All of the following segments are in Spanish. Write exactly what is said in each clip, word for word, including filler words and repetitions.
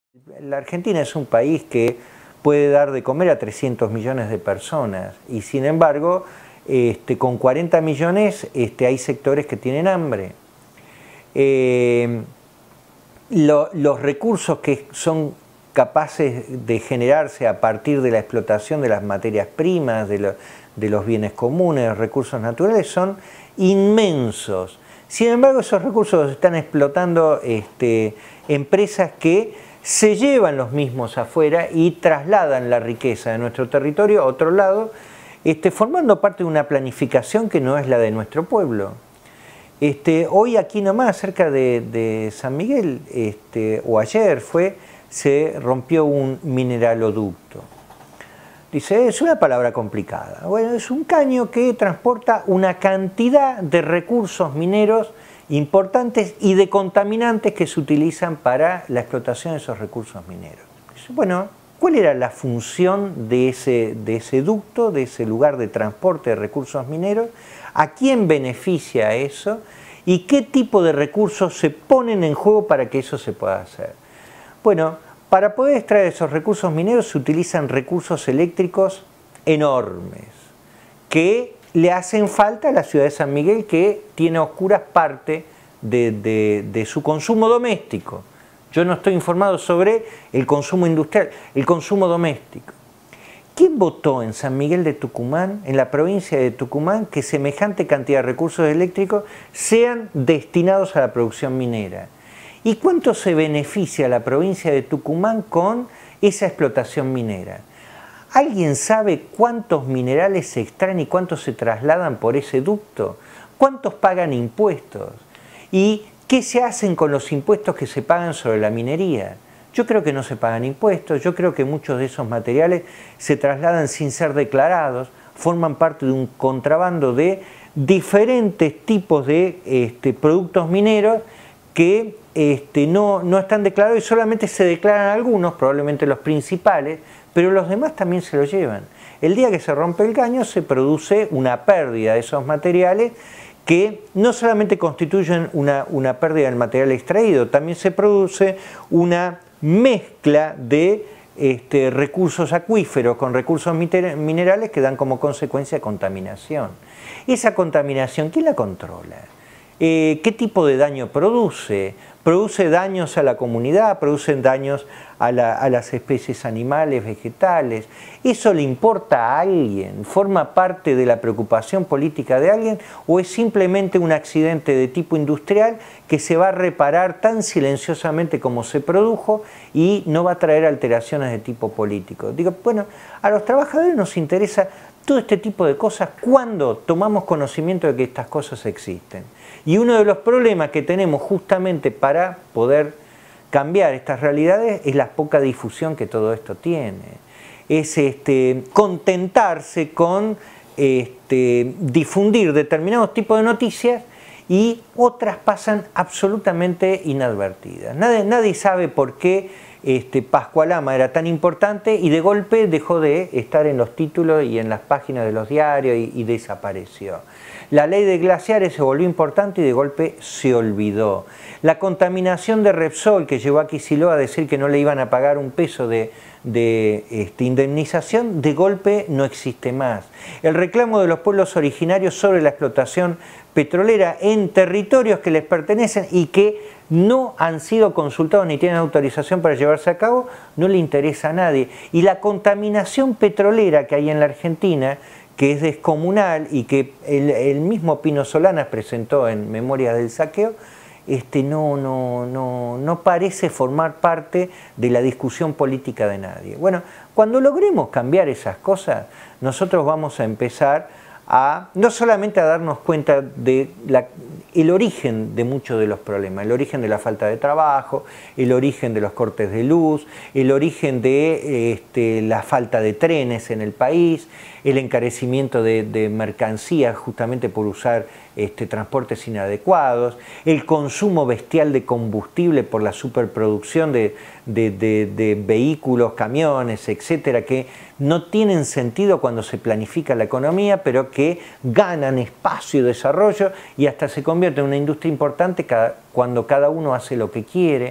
La Argentina es un país que puede dar de comer a trescientos millones de personas y sin embargo este, con cuarenta millones este, hay sectores que tienen hambre. Eh, lo, los recursos que son capaces de generarse a partir de la explotación de las materias primas, de, lo, de los bienes comunes, de los recursos naturales, son inmensos. Sin embargo, esos recursos los están explotando este, empresas que se llevan los mismos afuera y trasladan la riqueza de nuestro territorio a otro lado, este, formando parte de una planificación que no es la de nuestro pueblo. Este, hoy aquí nomás, cerca de, de San Miguel, este, o ayer fue, se rompió un mineraloducto. Dice, es una palabra complicada. Bueno, es un caño que transporta una cantidad de recursos mineros importantes y de contaminantes que se utilizan para la explotación de esos recursos mineros. Bueno, ¿cuál era la función de ese, de ese ducto, de ese lugar de transporte de recursos mineros? ¿A quién beneficia eso? ¿Y qué tipo de recursos se ponen en juego para que eso se pueda hacer? Bueno, para poder extraer esos recursos mineros se utilizan recursos eléctricos enormes que le hacen falta a la ciudad de San Miguel, que tiene a oscuras parte de, de, de su consumo doméstico. Yo no estoy informado sobre el consumo industrial, el consumo doméstico. ¿Quién votó en San Miguel de Tucumán, en la provincia de Tucumán, que semejante cantidad de recursos eléctricos sean destinados a la producción minera? ¿Y cuánto se beneficia la provincia de Tucumán con esa explotación minera? ¿Alguien sabe cuántos minerales se extraen y cuántos se trasladan por ese ducto? ¿Cuántos pagan impuestos? ¿Y qué se hacen con los impuestos que se pagan sobre la minería? Yo creo que no se pagan impuestos, yo creo que muchos de esos materiales se trasladan sin ser declarados, forman parte de un contrabando de diferentes tipos de este, productos mineros que este, no, no están declarados y solamente se declaran algunos, probablemente los principales, pero los demás también se los llevan. El día que se rompe el caño se produce una pérdida de esos materiales que no solamente constituyen una, una pérdida del material extraído, también se produce una mezcla de este, recursos acuíferos con recursos minerales que dan como consecuencia contaminación. Esa contaminación, ¿quién la controla? Eh, ¿Qué tipo de daño produce? ¿Produce daños a la comunidad? ¿Producen daños a, la, a las especies animales, vegetales? ¿Eso le importa a alguien? ¿Forma parte de la preocupación política de alguien? ¿O es simplemente un accidente de tipo industrial que se va a reparar tan silenciosamente como se produjo y no va a traer alteraciones de tipo político? Digo, bueno, a los trabajadores nos interesa todo este tipo de cosas cuando tomamos conocimiento de que estas cosas existen. Y uno de los problemas que tenemos justamente para poder cambiar estas realidades es la poca difusión que todo esto tiene. Es este, contentarse con este, difundir determinados tipos de noticias y otras pasan absolutamente inadvertidas. Nadie, nadie sabe por qué Este, Pascualama era tan importante y de golpe dejó de estar en los títulos y en las páginas de los diarios y, y desapareció. La ley de glaciares se volvió importante y de golpe se olvidó. La contaminación de Repsol, que llevó a Kicillof a decir que no le iban a pagar un peso de, de este, indemnización, de golpe no existe más. El reclamo de los pueblos originarios sobre la explotación petrolera en territorios que les pertenecen y que no han sido consultados ni tienen autorización para llevarse a cabo, no le interesa a nadie. Y la contaminación petrolera que hay en la Argentina, que es descomunal y que el, el mismo Pino Solanas presentó en Memorias del Saqueo, este, no, no, no, no parece formar parte de la discusión política de nadie. Bueno, cuando logremos cambiar esas cosas, nosotros vamos a empezar a, no solamente a darnos cuenta de la, el origen de muchos de los problemas, el origen de la falta de trabajo, el origen de los cortes de luz, el origen de este, la falta de trenes en el país, el encarecimiento de, de mercancías justamente por usar este, transportes inadecuados, el consumo bestial de combustible por la superproducción de, de, de, de vehículos, camiones, etcétera, que no tienen sentido cuando se planifica la economía, pero que ganan espacio y desarrollo y hasta se convierte en una industria importante cada, cuando cada uno hace lo que quiere.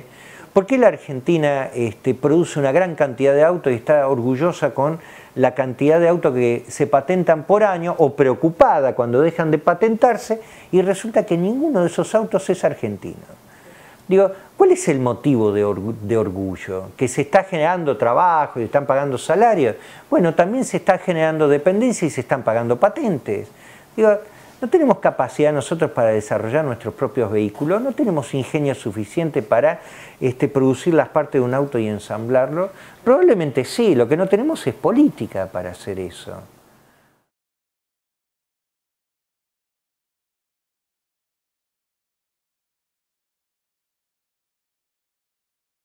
¿Por qué la Argentina este, produce una gran cantidad de autos y está orgullosa con la cantidad de autos que se patentan por año, o preocupada cuando dejan de patentarse, y resulta que ninguno de esos autos es argentino? Digo, ¿cuál es el motivo de, orgu de orgullo? ¿Que se está generando trabajo y se están pagando salarios? Bueno, también se está generando dependencia y se están pagando patentes. Digo, no tenemos capacidad nosotros para desarrollar nuestros propios vehículos, no tenemos ingenio suficiente para este, producir las partes de un auto y ensamblarlo. Probablemente sí, lo que no tenemos es política para hacer eso.